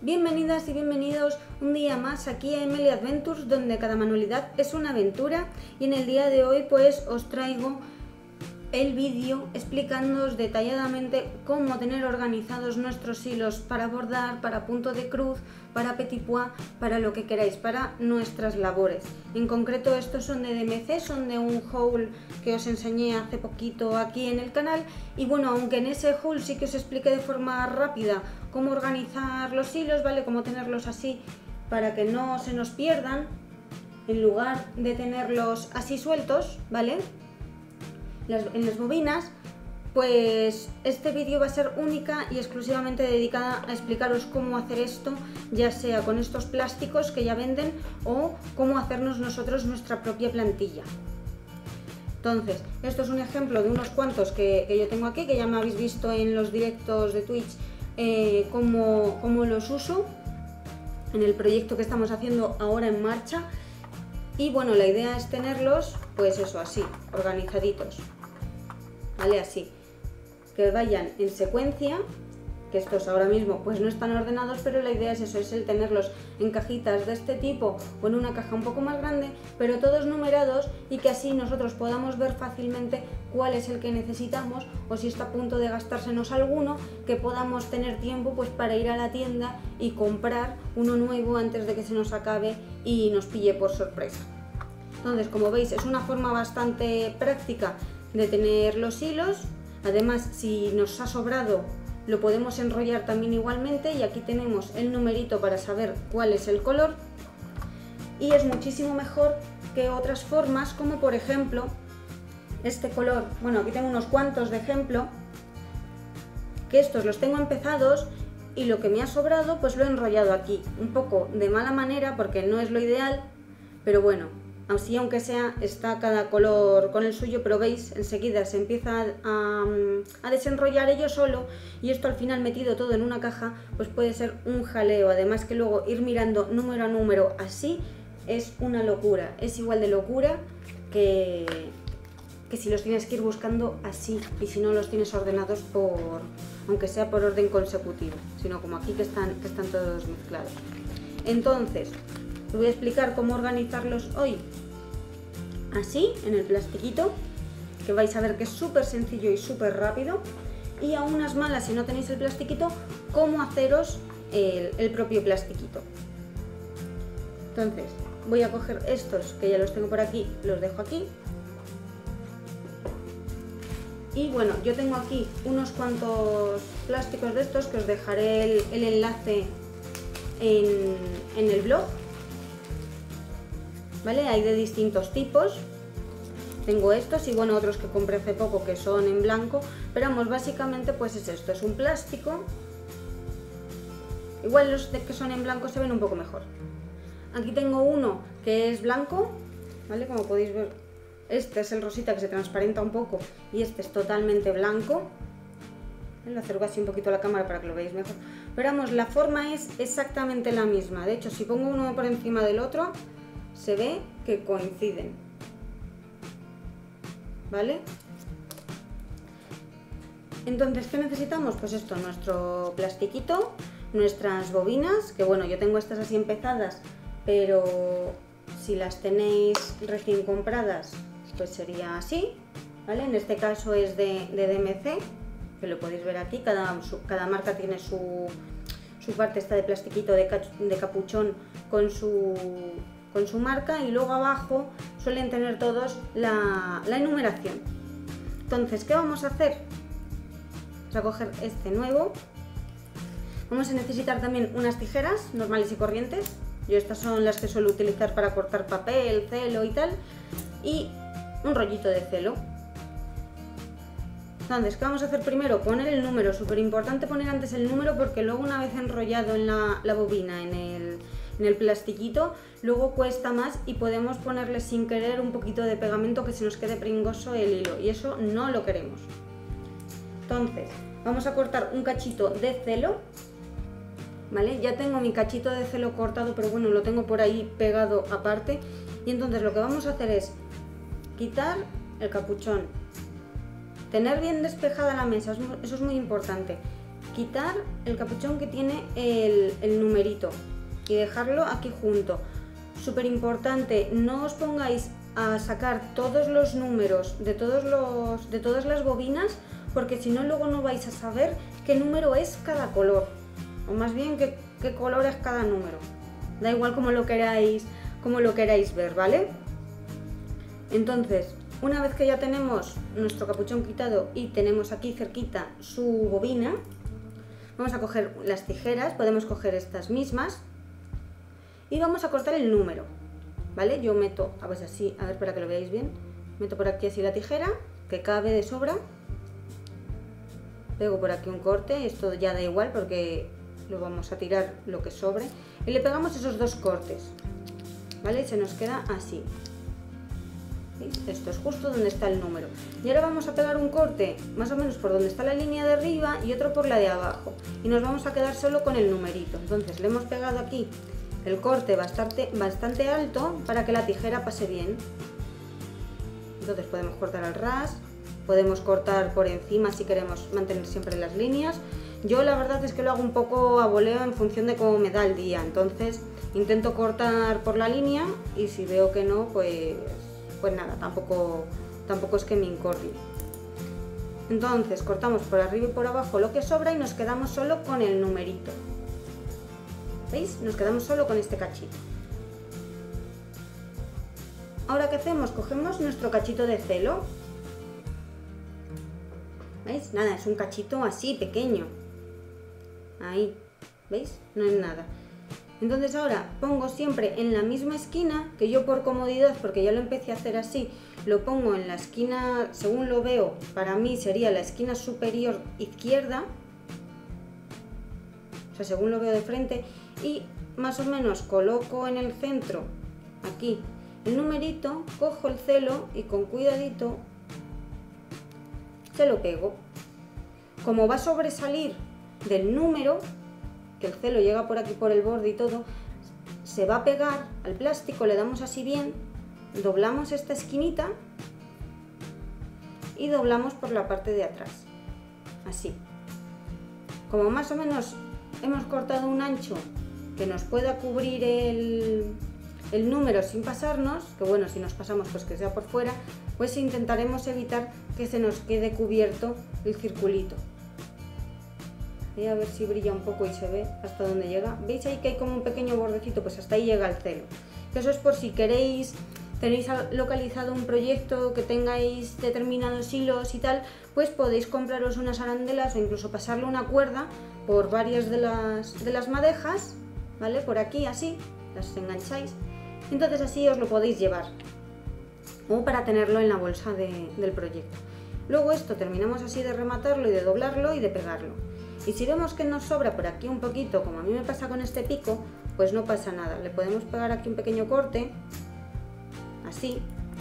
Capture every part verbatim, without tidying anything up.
Bienvenidas y bienvenidos un día más aquí a Emily Adventures, donde cada manualidad es una aventura, y en el día de hoy pues os traigo el vídeo explicándoos detalladamente cómo tener organizados nuestros hilos para bordar, para punto de cruz, para petit pois, para lo que queráis, para nuestras labores. En concreto estos son de D M C, son de un haul que os enseñé hace poquito aquí en el canal, y bueno, aunque en ese haul sí que os expliqué de forma rápida cómo organizar los hilos, ¿vale? Cómo tenerlos así para que no se nos pierdan, en lugar de tenerlos así sueltos, ¿vale? Las, en las bobinas, pues este vídeo va a ser única y exclusivamente dedicada a explicaros cómo hacer esto, ya sea con estos plásticos que ya venden o cómo hacernos nosotros nuestra propia plantilla. Entonces, esto es un ejemplo de unos cuantos que, que yo tengo aquí, que ya me habéis visto en los directos de Twitch, eh, cómo, cómo los uso en el proyecto que estamos haciendo ahora en marcha. Y bueno, la idea es tenerlos, pues eso, así, organizaditos, ¿vale? Así, que vayan en secuencia, que estos ahora mismo pues no están ordenados, pero la idea es eso, es el tenerlos en cajitas de este tipo o en una caja un poco más grande, pero todos numerados, y que así nosotros podamos ver fácilmente cuál es el que necesitamos, o si está a punto de gastársenos alguno, que podamos tener tiempo pues para ir a la tienda y comprar uno nuevo antes de que se nos acabe y nos pille por sorpresa. Entonces, como veis, es una forma bastante práctica de tener los hilos. Además, si nos ha sobrado, lo podemos enrollar también igualmente, y aquí tenemos el numerito para saber cuál es el color, y es muchísimo mejor que otras formas, como por ejemplo este color. Bueno, aquí tengo unos cuantos de ejemplo, que estos los tengo empezados y lo que me ha sobrado pues lo he enrollado aquí, un poco de mala manera porque no es lo ideal, pero bueno, así aunque sea está cada color con el suyo, pero veis, enseguida se empieza a, a desenrollar ello solo, y esto al final metido todo en una caja pues puede ser un jaleo. Además que luego ir mirando número a número así es una locura, es igual de locura que, que si los tienes que ir buscando así, y si no los tienes ordenados por, aunque sea por orden consecutivo, sino como aquí que están, que están todos mezclados. Entonces, os voy a explicar cómo organizarlos hoy así, en el plastiquito, que vais a ver que es súper sencillo y súper rápido, y a unas malas, si no tenéis el plastiquito, cómo haceros el, el propio plastiquito. Entonces, voy a coger estos, que ya los tengo por aquí, los dejo aquí. Y bueno, yo tengo aquí unos cuantos plásticos de estos, que os dejaré el, el enlace en, en el blog, ¿vale? Hay de distintos tipos, tengo estos y bueno, otros que compré hace poco que son en blanco, pero vamos, básicamente pues es esto, es un plástico. Igual los de que son en blanco se ven un poco mejor. Aquí tengo uno que es blanco, ¿vale? Como podéis ver, este es el rosita que se transparenta un poco, y este es totalmente blanco. Lo acerco así un poquito a la cámara para que lo veáis mejor, pero vamos, la forma es exactamente la misma. De hecho, si pongo uno por encima del otro, se ve que coinciden, ¿vale? Entonces, ¿qué necesitamos? Pues esto, nuestro plastiquito, nuestras bobinas, que bueno, yo tengo estas así empezadas, pero si las tenéis recién compradas, pues sería así, ¿vale? En este caso es de, de D M C, que lo podéis ver aquí, cada, su, cada marca tiene su, su parte esta de plastiquito de, de capuchón con su... con su marca, y luego abajo suelen tener todos la, la enumeración. Entonces, ¿qué vamos a hacer? Vamos a coger este nuevo. Vamos a necesitar también unas tijeras normales y corrientes. Yo estas son las que suelo utilizar para cortar papel, celo y tal, y un rollito de celo. Entonces, ¿qué vamos a hacer primero? Poner el número, súper importante poner antes el número, porque luego una vez enrollado en la, la bobina, en el, en el plastiquito, luego cuesta más y podemos ponerle sin querer un poquito de pegamento, que se nos quede pringoso el hilo, y eso no lo queremos. Entonces, vamos a cortar un cachito de celo, ¿vale? Ya tengo mi cachito de celo cortado, pero bueno, lo tengo por ahí pegado aparte, y entonces lo que vamos a hacer es quitar el capuchón, tener bien despejada la mesa, eso es muy importante. quitar el capuchón que tiene el, el numerito y dejarlo aquí junto. Súper importante, no os pongáis a sacar todos los números de, todos los, de todas las bobinas, porque si no luego no vais a saber qué número es cada color, o más bien qué, qué color es cada número. Da igual como lo queráis, como lo queráis ver, ¿vale? Entonces, una vez que ya tenemos nuestro capuchón quitado y tenemos aquí cerquita su bobina, vamos a coger las tijeras, podemos coger estas mismas y vamos a cortar el número, ¿vale? Yo meto, a ver así, a ver para que lo veáis bien, meto por aquí así la tijera, que cabe de sobra, pego por aquí un corte, esto ya da igual porque lo vamos a tirar lo que sobre, y le pegamos esos dos cortes, ¿vale? Y se nos queda así. ¿Veis? Esto es justo donde está el número. Y ahora vamos a pegar un corte más o menos por donde está la línea de arriba y otro por la de abajo. Y nos vamos a quedar solo con el numerito. Entonces le hemos pegado aquí el corte bastante, bastante alto para que la tijera pase bien. Entonces podemos cortar al ras, podemos cortar por encima si queremos mantener siempre las líneas. Yo la verdad es que lo hago un poco a voleo en función de cómo me da el día. Entonces intento cortar por la línea y si veo que no, pues... pues nada, tampoco, tampoco es que me incorrie. Entonces cortamos por arriba y por abajo lo que sobra y nos quedamos solo con el numerito. ¿Veis? Nos quedamos solo con este cachito. Ahora, ¿qué hacemos? Cogemos nuestro cachito de celo. ¿Veis? Nada, es un cachito así, pequeño. Ahí, ¿veis? No es nada. Entonces ahora pongo siempre en la misma esquina, que yo por comodidad, porque ya lo empecé a hacer así, lo pongo en la esquina, según lo veo, para mí sería la esquina superior izquierda, o sea, según lo veo de frente, y más o menos coloco en el centro, aquí, el numerito, cojo el celo y con cuidadito se lo pego. Como va a sobresalir del número, que el celo llega por aquí por el borde y todo, se va a pegar al plástico, le damos así bien, doblamos esta esquinita y doblamos por la parte de atrás, así. Como más o menos hemos cortado un ancho que nos pueda cubrir el, el número sin pasarnos, que bueno, si nos pasamos pues que sea por fuera, pues intentaremos evitar que se nos quede cubierto el circulito. Voy a ver si brilla un poco y se ve hasta dónde llega. ¿Veis ahí que hay como un pequeño bordecito? Pues hasta ahí llega el celo. Eso es por si queréis, tenéis localizado un proyecto que tengáis determinados hilos y tal, pues podéis compraros unas arandelas o incluso pasarle una cuerda por varias de las, de las madejas, ¿vale? Por aquí así, las engancháis. Entonces así os lo podéis llevar. O para tenerlo en la bolsa de, del proyecto. Luego esto terminamos así de rematarlo y de doblarlo y de pegarlo. Y si vemos que nos sobra por aquí un poquito, como a mí me pasa con este pico, pues no pasa nada. Le podemos pegar aquí un pequeño corte, así.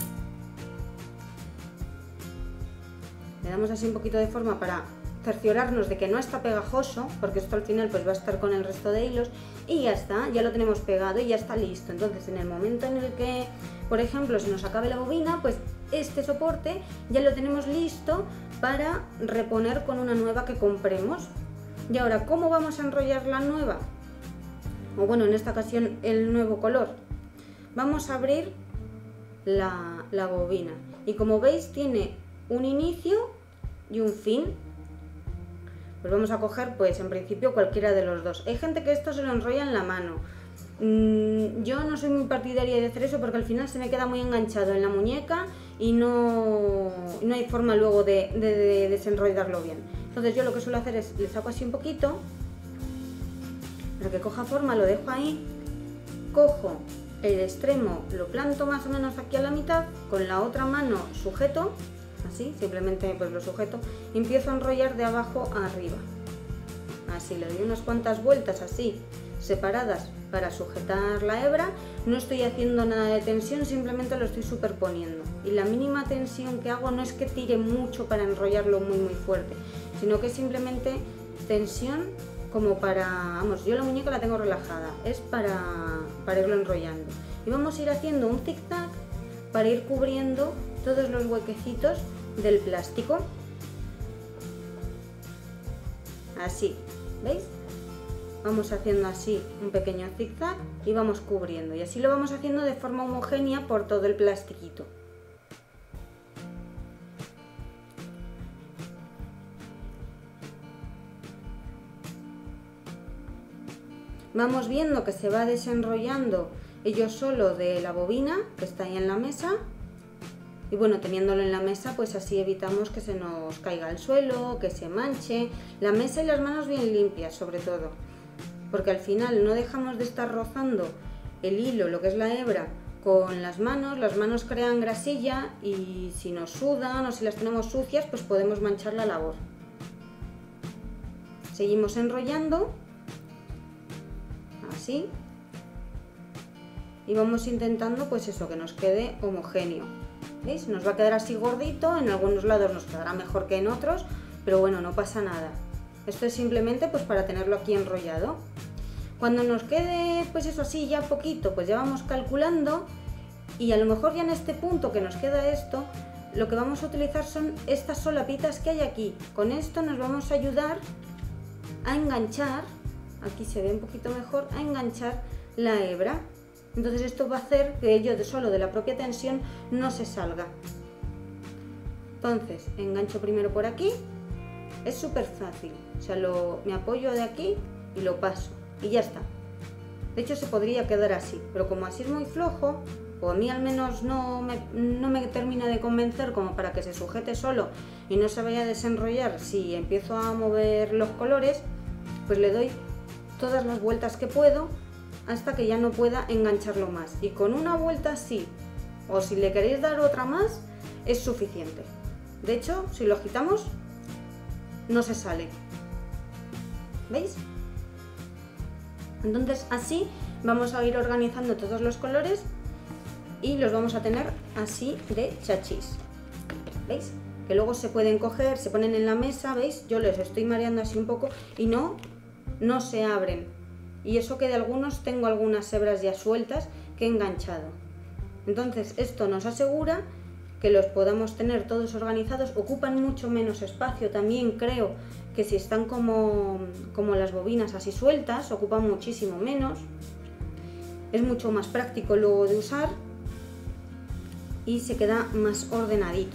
Le damos así un poquito de forma para cerciorarnos de que no está pegajoso, porque esto al final pues va a estar con el resto de hilos. Y ya está, ya lo tenemos pegado y ya está listo. Entonces en el momento en el que, por ejemplo, se nos acabe la bobina, pues este soporte ya lo tenemos listo para reponer con una nueva que compremos. Y ahora, ¿cómo vamos a enrollar la nueva? O bueno, en esta ocasión el nuevo color. Vamos a abrir la, la bobina. Y como veis tiene un inicio y un fin. Pues vamos a coger, pues en principio cualquiera de los dos. Hay gente que esto se lo enrolla en la mano. Mm, yo no soy muy partidaria de hacer eso porque al final se me queda muy enganchado en la muñeca y no, no hay forma luego de, de, de desenrollarlo bien. Entonces yo lo que suelo hacer es, le saco así un poquito, para que coja forma, lo dejo ahí, cojo el extremo, lo planto más o menos aquí a la mitad, con la otra mano sujeto, así, simplemente pues lo sujeto, y empiezo a enrollar de abajo a arriba. Así, le doy unas cuantas vueltas así, separadas para sujetar la hebra. No estoy haciendo nada de tensión, simplemente lo estoy superponiendo. Y la mínima tensión que hago no es que tire mucho para enrollarlo muy muy fuerte, sino que simplemente tensión como para, vamos, yo la muñeca la tengo relajada, es para, para irlo enrollando. Y vamos a ir haciendo un zigzag para ir cubriendo todos los huequecitos del plástico. así, ¿veis? Vamos haciendo así un pequeño zigzag y vamos cubriendo, y así lo vamos haciendo de forma homogénea por todo el plastiquito. Vamos viendo que se va desenrollando ello solo de la bobina que está ahí en la mesa. Y bueno, teniéndolo en la mesa, pues así evitamos que se nos caiga al suelo, que se manche. La mesa y las manos bien limpias, sobre todo. Porque al final no dejamos de estar rozando el hilo, lo que es la hebra, con las manos. Las manos crean grasilla y si nos sudan o si las tenemos sucias, pues podemos manchar la labor. Seguimos enrollando. Así. Y vamos intentando, pues eso, que nos quede homogéneo. ¿Veis? Nos va a quedar así gordito, en algunos lados nos quedará mejor que en otros, pero bueno, no pasa nada. Esto es simplemente pues para tenerlo aquí enrollado. Cuando nos quede pues eso así ya poquito, pues ya vamos calculando, y a lo mejor ya en este punto que nos queda esto, lo que vamos a utilizar son estas solapitas que hay aquí. Con esto nos vamos a ayudar a enganchar, aquí se ve un poquito mejor, a enganchar la hebra. Entonces esto va a hacer que ello de solo de la propia tensión no se salga. Entonces engancho primero por aquí, es súper fácil, o sea, lo, me apoyo de aquí y lo paso y ya está. De hecho se podría quedar así, pero como así es muy flojo, o a mí al menos no me, no me termina de convencer como para que se sujete solo y no se vaya a desenrollar si empiezo a mover los colores, pues le doy todas las vueltas que puedo hasta que ya no pueda engancharlo más, y con una vuelta así, o si le queréis dar otra más, es suficiente. De hecho, si lo agitamos no se sale, ¿veis? Entonces así vamos a ir organizando todos los colores y los vamos a tener así de chachis, ¿veis? Que luego se pueden coger, se ponen en la mesa, ¿veis? Yo les estoy mareando así un poco y no, no se abren. Y eso que de algunos tengo algunas hebras ya sueltas que he enganchado. Entonces esto nos asegura que los podamos tener todos organizados. Ocupan mucho menos espacio también, creo que si están como, como las bobinas así sueltas, ocupan muchísimo menos. Es mucho más práctico luego de usar y se queda más ordenadito.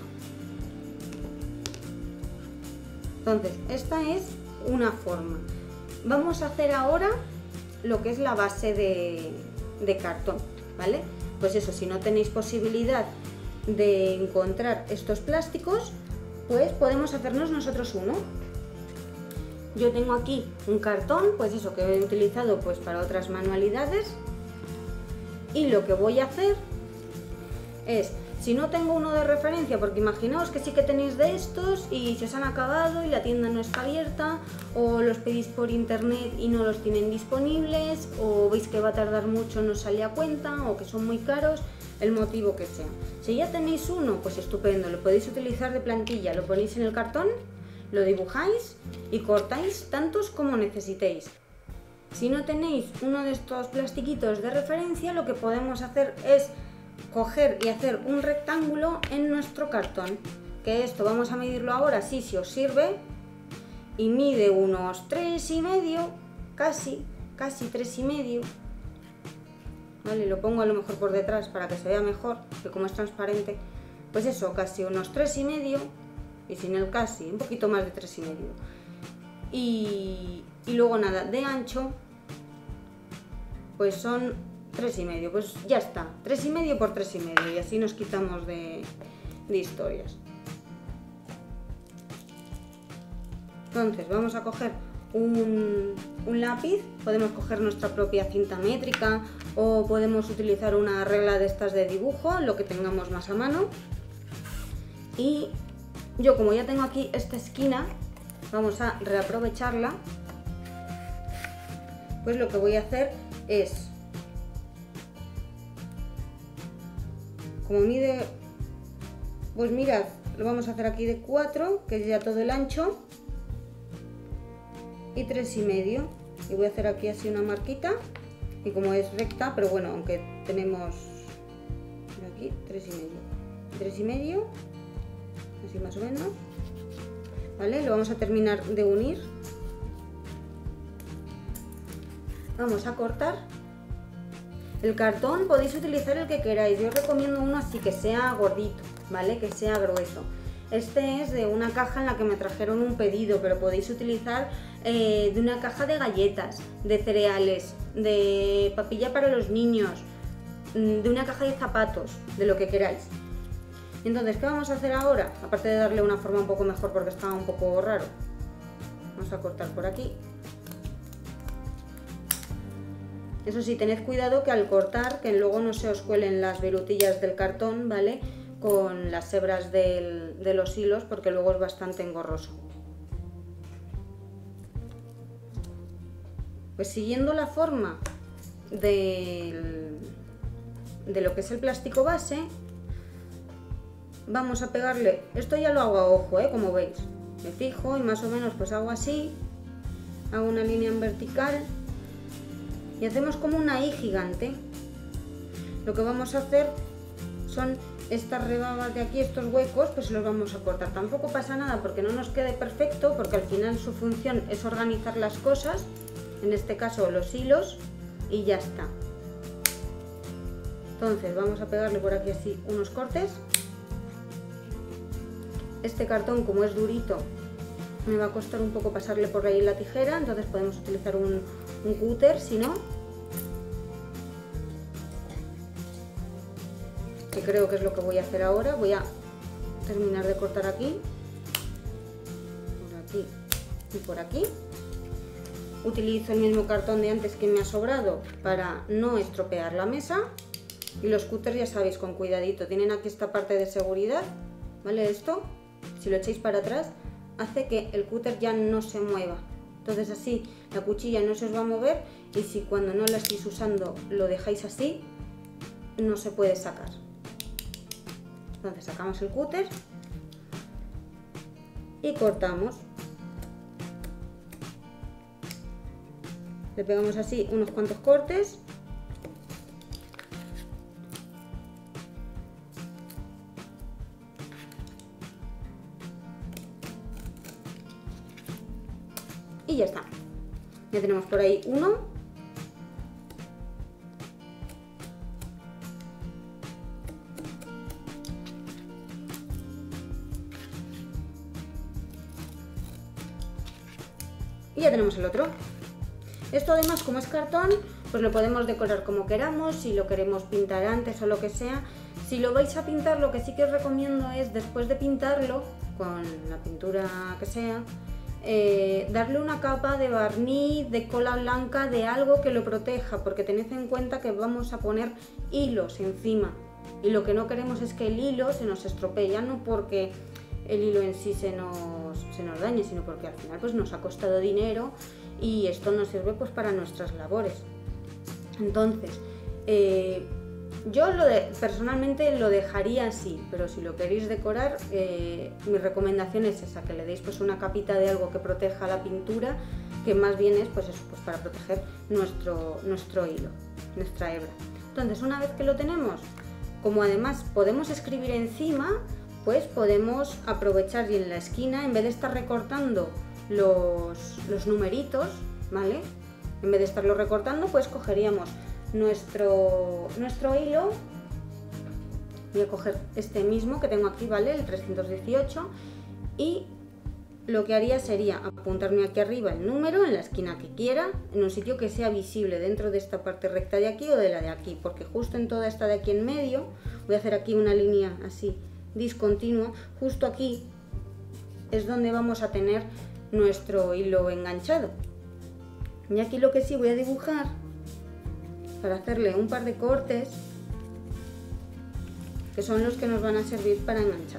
Entonces esta es una forma. Vamos a hacer ahora lo que es la base de, de cartón, ¿vale? Pues eso, si no tenéis posibilidad de encontrar estos plásticos, pues podemos hacernos nosotros uno. Yo tengo aquí un cartón, pues eso, que he utilizado pues para otras manualidades, y lo que voy a hacer es, si no tengo uno de referencia, porque imaginaos que sí que tenéis de estos y se os han acabado y la tienda no está abierta, o los pedís por internet y no los tienen disponibles, o veis que va a tardar mucho, no os sale a cuenta, o que son muy caros, el motivo que sea. Si ya tenéis uno, pues estupendo, lo podéis utilizar de plantilla, lo ponéis en el cartón, lo dibujáis y cortáis tantos como necesitéis. Si no tenéis uno de estos plastiquitos de referencia, lo que podemos hacer es coger y hacer un rectángulo en nuestro cartón, que esto vamos a medirlo ahora, sí, si os sirve, y mide unos tres y medio, casi, casi tres y medio, vale, lo pongo a lo mejor por detrás para que se vea mejor, que como es transparente, pues eso, casi unos tres y medio, y sin el casi, un poquito más de tres y medio, y, y luego nada, de ancho, pues son tres y medio, pues ya está, tres y medio por tres y medio, y así nos quitamos de, de historias. Entonces vamos a coger un, un lápiz, podemos coger nuestra propia cinta métrica o podemos utilizar una regla de estas de dibujo, lo que tengamos más a mano. Y yo, como ya tengo aquí esta esquina, vamos a reaprovecharla, pues lo que voy a hacer es, como mide, pues mirad, lo vamos a hacer aquí de cuatro, que es ya todo el ancho, y tres y medio, y voy a hacer aquí así una marquita, y como es recta, pero bueno, aunque tenemos aquí tres y medio, tres y medio, así más o menos, vale, lo vamos a terminar de unir vamos a cortar. El cartón podéis utilizar el que queráis, yo os recomiendo uno así que sea gordito, ¿vale? Que sea grueso. Este es de una caja en la que me trajeron un pedido, pero podéis utilizar eh, de una caja de galletas, de cereales, de papilla para los niños, de una caja de zapatos, de lo que queráis. Entonces, ¿qué vamos a hacer ahora? Aparte de darle una forma un poco mejor porque estaba un poco raro. Vamos a cortar por aquí. Eso sí, tened cuidado que al cortar, que luego no se os cuelen las virutillas del cartón, ¿vale? Con las hebras del, de los hilos, porque luego es bastante engorroso. Pues siguiendo la forma del, de lo que es el plástico base, vamos a pegarle, esto ya lo hago a ojo, ¿eh? Como veis, me fijo y más o menos pues hago así, hago una línea en vertical y hacemos como una I gigante. Lo que vamos a hacer son estas rebabas de aquí, estos huecos, pues los vamos a cortar. Tampoco pasa nada porque no nos quede perfecto, porque al final su función es organizar las cosas, en este caso los hilos, y ya está. Entonces vamos a pegarle por aquí así unos cortes. Este cartón, como es durito, me va a costar un poco pasarle por ahí la tijera, entonces podemos utilizar un, un cúter, si no, que creo que es lo que voy a hacer ahora. Voy a terminar de cortar aquí, por aquí y por aquí. Utilizo el mismo cartón de antes que me ha sobrado para no estropear la mesa, y los cúters ya sabéis, con cuidadito, tienen aquí esta parte de seguridad, ¿vale? Esto, si lo echáis para atrás, hace que el cúter ya no se mueva, entonces así la cuchilla no se os va a mover, y si cuando no la estéis usando lo dejáis así, no se puede sacar. Entonces sacamos el cúter y cortamos. Le pegamos así unos cuantos cortes. Y ya está. Ya tenemos por ahí uno. Y ya tenemos el otro. Esto además, como es cartón, pues lo podemos decorar como queramos, si lo queremos pintar antes o lo que sea. Si lo vais a pintar, lo que sí que os recomiendo es, después de pintarlo, con la pintura que sea, eh, darle una capa de barniz, de cola blanca, de algo que lo proteja, porque tened en cuenta que vamos a poner hilos encima. Y lo que no queremos es que el hilo se nos estropee, ya no porque el hilo en sí se nos, se nos dañe, sino porque al final pues nos ha costado dinero y esto nos sirve pues para nuestras labores. Entonces, eh, yo lo de, personalmente lo dejaría así, pero si lo queréis decorar, eh, mi recomendación es esa, que le deis pues una capita de algo que proteja la pintura, que más bien es pues eso, pues para proteger nuestro, nuestro hilo, nuestra hebra. Entonces, una vez que lo tenemos, como además podemos escribir encima, pues podemos aprovechar y en la esquina, en vez de estar recortando los, los numeritos, ¿vale? En vez de estarlo recortando, pues cogeríamos nuestro, nuestro hilo. Voy a coger este mismo que tengo aquí, ¿vale? El trescientos dieciocho, y lo que haría sería apuntarme aquí arriba el número en la esquina que quiera, en un sitio que sea visible dentro de esta parte recta de aquí o de la de aquí, porque justo en toda esta de aquí en medio, voy a hacer aquí una línea así discontinua, justo aquí es donde vamos a tener nuestro hilo enganchado. Y aquí lo que sí voy a dibujar, para hacerle un par de cortes, que son los que nos van a servir para enganchar.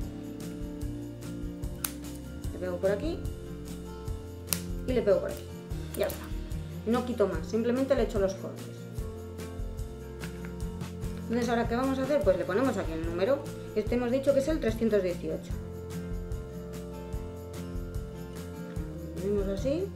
Le pego por aquí y le pego por aquí. Ya está. No quito más, simplemente le echo los cortes. Entonces, ¿ahora qué vamos a hacer? Pues le ponemos aquí el número. Este hemos dicho que es el trescientos dieciocho. Lo ponemos así.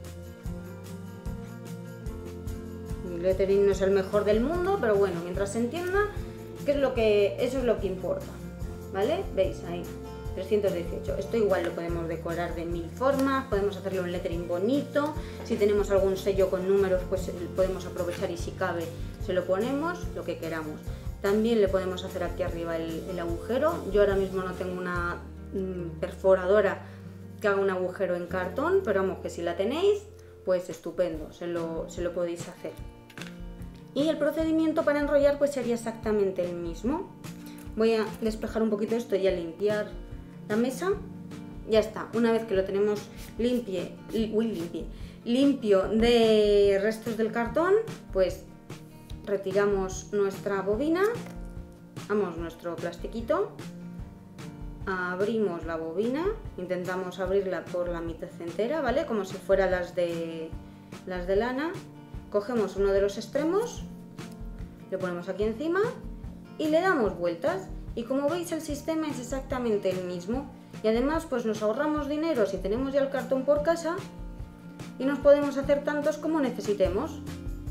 Mi lettering no es el mejor del mundo, pero bueno, mientras se entienda, que es lo que, eso es lo que importa, ¿vale? ¿Veis? Ahí. trescientos dieciocho. Esto igual lo podemos decorar de mil formas, podemos hacerle un lettering bonito, si tenemos algún sello con números pues podemos aprovechar y si cabe se lo ponemos, lo que queramos. También le podemos hacer aquí arriba el, el agujero. Yo ahora mismo no tengo una mm, perforadora que haga un agujero en cartón, pero vamos, que si la tenéis, pues estupendo, se lo, se lo podéis hacer. Y el procedimiento para enrollar pues sería exactamente el mismo. Voy a despejar un poquito esto y a limpiar la mesa. Ya está, una vez que lo tenemos limpie, uy, limpie, limpio de restos del cartón, pues retiramos nuestra bobina, vamos, nuestro plastiquito, abrimos la bobina, intentamos abrirla por la mitad entera, ¿vale? Como si fuera las de, las de lana. Cogemos uno de los extremos, le ponemos aquí encima y le damos vueltas. Y como veis el sistema es exactamente el mismo. Y además pues nos ahorramos dinero si tenemos ya el cartón por casa y nos podemos hacer tantos como necesitemos.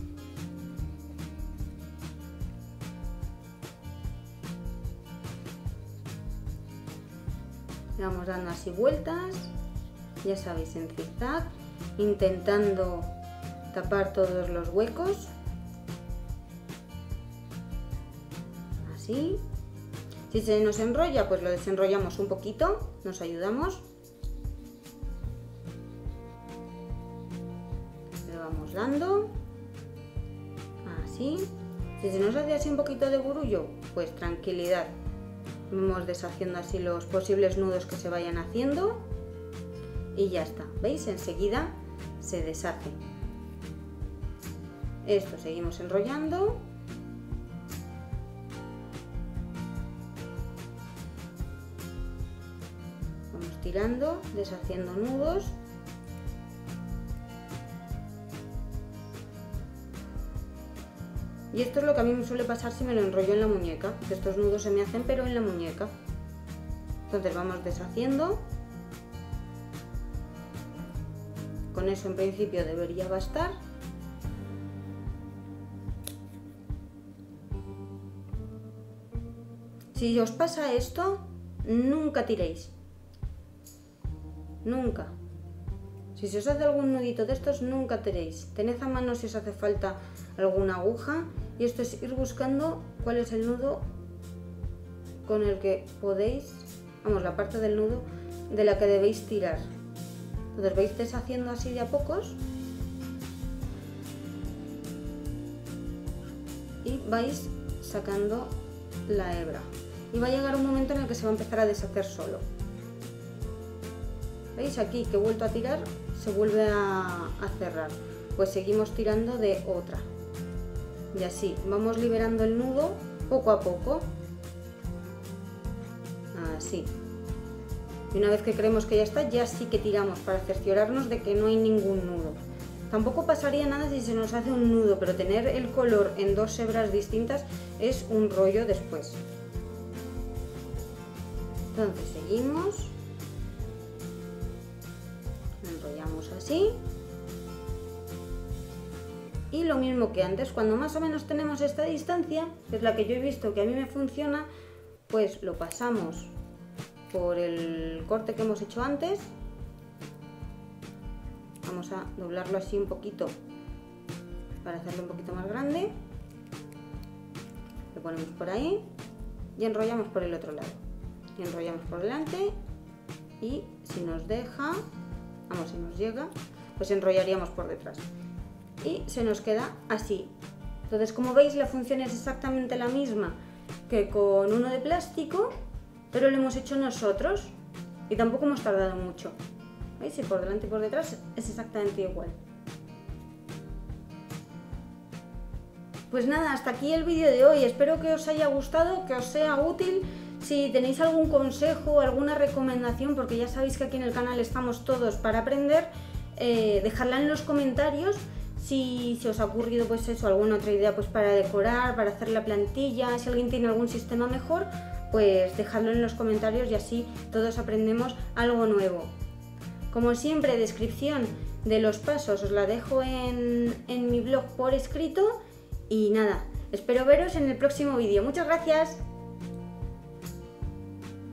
Le vamos dando así vueltas, ya sabéis, en zigzag, intentando tapar todos los huecos, así. Si se nos enrolla, pues lo desenrollamos un poquito, nos ayudamos, le vamos dando, así. Si se nos hace así un poquito de burullo, pues tranquilidad, vamos deshaciendo así los posibles nudos que se vayan haciendo y ya está, ¿veis? Enseguida se deshace. Esto seguimos enrollando. Vamos tirando, deshaciendo nudos. Y esto es lo que a mí me suele pasar si me lo enrollo en la muñeca, que estos nudos se me hacen pero en la muñeca. Entonces vamos deshaciendo. Con eso en principio debería bastar. Si os pasa esto, nunca tiréis. Nunca. Si se os hace algún nudito de estos, nunca tiréis. Tened a mano si os hace falta alguna aguja. Y esto es ir buscando cuál es el nudo con el que podéis, vamos, la parte del nudo de la que debéis tirar. Entonces vais deshaciendo así de a pocos y vais sacando la hebra. Y va a llegar un momento en el que se va a empezar a deshacer solo. ¿Veis? Aquí que he vuelto a tirar, se vuelve a, a cerrar. Pues seguimos tirando de otra. Y así, vamos liberando el nudo poco a poco. Así. Y una vez que creemos que ya está, ya sí que tiramos para cerciorarnos de que no hay ningún nudo. Tampoco pasaría nada si se nos hace un nudo, pero tener el color en dos hebras distintas es un rollo después. Entonces seguimos. Enrollamos así. Y lo mismo que antes, cuando más o menos tenemos esta distancia, que es la que yo he visto que a mí me funciona, pues lo pasamos por el corte que hemos hecho antes. Vamos a doblarlo así un poquito para hacerlo un poquito más grande. Lo ponemos por ahí y enrollamos por el otro lado. Y enrollamos por delante y si nos deja, vamos, si nos llega, pues enrollaríamos por detrás. Y se nos queda así. Entonces, como veis, la función es exactamente la misma que con uno de plástico, pero lo hemos hecho nosotros y tampoco hemos tardado mucho. ¿Veis? Y por delante y por detrás es exactamente igual. Pues nada, hasta aquí el vídeo de hoy. Espero que os haya gustado, que os sea útil. Si tenéis algún consejo o alguna recomendación, porque ya sabéis que aquí en el canal estamos todos para aprender, eh, dejadla en los comentarios. Si se os ha ocurrido pues eso, alguna otra idea pues para decorar, para hacer la plantilla, si alguien tiene algún sistema mejor, pues dejadlo en los comentarios y así todos aprendemos algo nuevo. Como siempre, descripción de los pasos os la dejo en, en mi blog por escrito y nada, espero veros en el próximo vídeo. Muchas gracias.